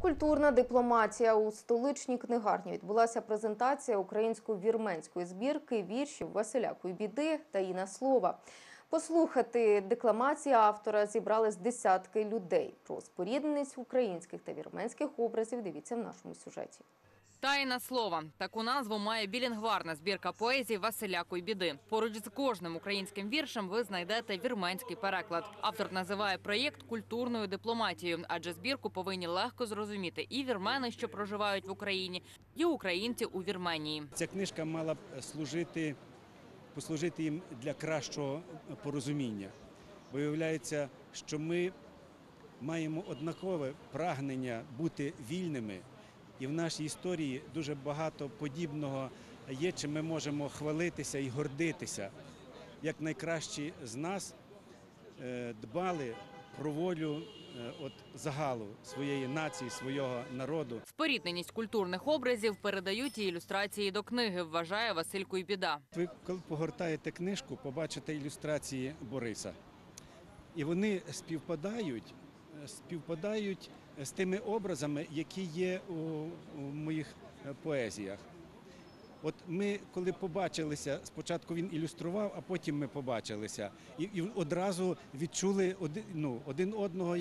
Культурна дипломатія. У столичній книгарні відбулася презентація українсько-вірменської збірки віршів Василя Куйбіди та Інна Слова. Послухати декламації автора зібрались десятки людей. Про спорідненість українських та вірменських образів дивіться в нашому сюжеті. Таїна слова. Таку назву має білінгварна збірка поезії Василя Куйбіди. Поруч з кожним українським віршем ви знайдете вірменський переклад. Автор називає проєкт культурною дипломатією, адже збірку повинні легко зрозуміти і вірмени, що проживають в Україні, і українці у Вірменії. Ця книжка мала б послужити їм для кращого порозуміння. Виявляється, що ми маємо однакове прагнення бути вільними. І в нашій історії дуже багато подібного є, чим ми можемо хвалитися і гордитися. Як найкращі з нас дбали про волю загалу своєї нації, свого народу. Спорідненість культурних образів передають і ілюстрації до книги, вважає Василь Куйбіда. Ви, коли погортаєте книжку, побачите ілюстрації Бориса. І вони співпадають з тими образами, які є у моїх поезіях. От ми, коли побачилися, спочатку він ілюстрував, а потім ми побачилися. І одразу відчули один одного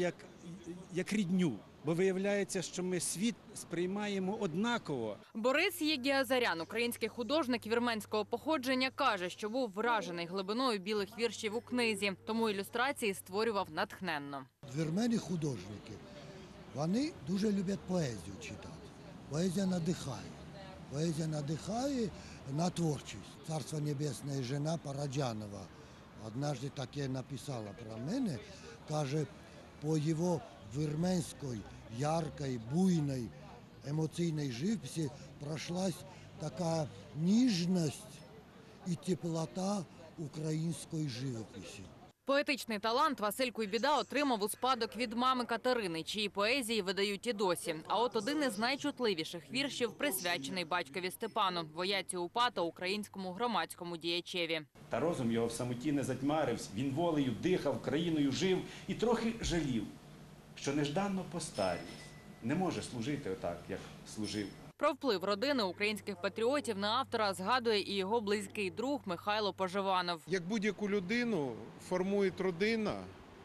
як рідню. Бо виявляється, що ми світ сприймаємо однаково. Борис Єгіазарян, український художник вірменського походження, каже, що був вражений глибиною білих віршів у книзі, тому ілюстрації створював натхненно. Вірмени художники, вони дуже люблять поезію читати. Поезія надихає. Поезія надихає на творчість. Царство небесне жена Параджанова однажды таке написала про мене, каже, по його вірменській, яркій, буйній, емоційній живописі пройшлась така ніжність і теплота української живописі. Поетичний талант Василь Куйбіда отримав у спадок від мами Катерини, чиї поезії видають і досі. А от один із найчутливіших віршів присвячений батькові Степану, вояці УПА та українському громадському діячеві. Та розум його в самоті не затьмарився, він волею дихав, країною жив і трохи жалів, що нежданно постарів, не може служити отак, як служив. Про вплив родини українських патріотів на автора згадує і його близький друг Михайло Поживанов. Як будь-яку людину формує родина,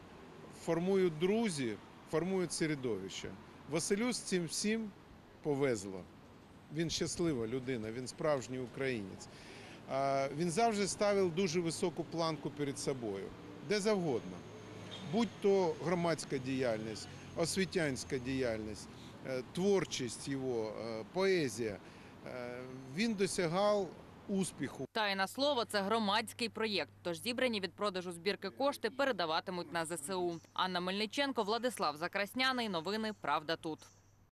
формують друзі, формують середовище. Василю з цим всім повезло. Він щаслива людина, він справжній українець. Він завжди ставив дуже високу планку перед собою, де завгодно. Будь-то громадська діяльність, освітянська діяльність, творчість його, поезія. Він досягав успіху. Таїна слова – це громадський проєкт, тож зібрані від продажу збірки кошти передаватимуть на ЗСУ. Анна Мельниченко, Владислав Закрасняний. Новини «Правда тут».